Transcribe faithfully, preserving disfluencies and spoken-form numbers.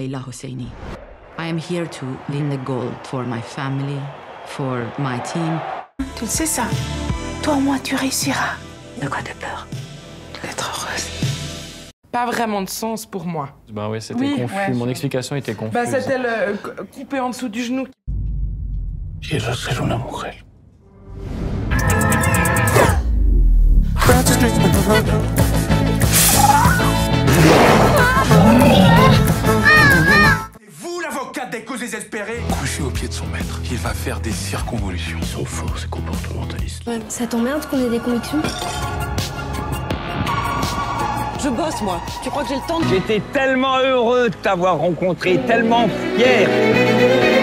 Leila Hosseini. I am here to win the gold for my family, for my team. Tu le sais ça? Toi au moins tu réussiras. De quoi t'as peur? D'être heureuse. Pas vraiment de sens pour moi. Bah ouais, c'était Oui, confus. ouais, Mon je... explication était confuse. Bah c'était le coupé en dessous du genou. Quiero ser una mujer. Vous, l'avocate des causes désespérées. Couché au pied de son maître, il va faire des circonvolutions. Ils sont forts, ces comportementalistes. Ouais, ça t'emmerde qu'on ait des convictions? Je bosse, moi. Tu crois que j'ai le temps de... J'étais tellement heureux de t'avoir rencontré, tellement fier.